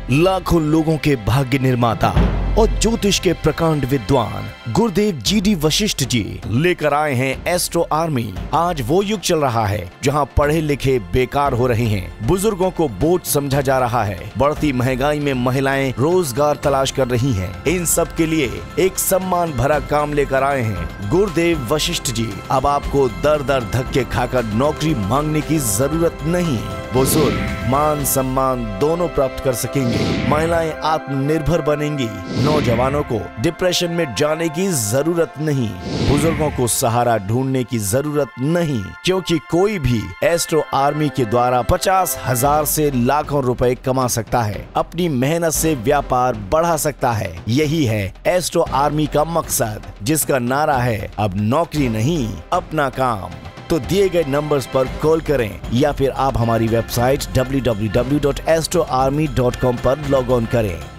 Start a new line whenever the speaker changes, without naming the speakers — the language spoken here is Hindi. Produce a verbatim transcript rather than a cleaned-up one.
लाखों लोगों के भाग्य निर्माता और ज्योतिष के प्रकांड विद्वान गुरुदेव जी डी वशिष्ठ जी लेकर आए हैं एस्ट्रो आर्मी। आज वो युग चल रहा है जहां पढ़े लिखे बेकार हो रहे हैं, बुजुर्गों को बोझ समझा जा रहा है, बढ़ती महंगाई में महिलाएं रोजगार तलाश कर रही हैं। इन सब के लिए एक सम्मान भरा काम लेकर आए हैं गुरुदेव वशिष्ठ जी। अब आपको दर दर धक्के खाकर नौकरी मांगने की जरूरत नहीं। बुजुर्ग मान सम्मान दोनों प्राप्त कर सकेंगे, महिलाएं आत्मनिर्भर बनेंगी, नौजवानों को डिप्रेशन में जाने की जरूरत नहीं, बुजुर्गों को सहारा ढूंढने की जरूरत नहीं, क्योंकि कोई भी एस्ट्रो आर्मी के द्वारा पचास हजार से लाखों रुपए कमा सकता है, अपनी मेहनत से व्यापार बढ़ा सकता है। यही है एस्ट्रो आर्मी का मकसद, जिसका नारा है अब नौकरी नहीं अपना काम। तो दिए गए नंबर्स पर कॉल करें या फिर आप हमारी website W W W dot astro army dot com पर लॉग ऑन करें।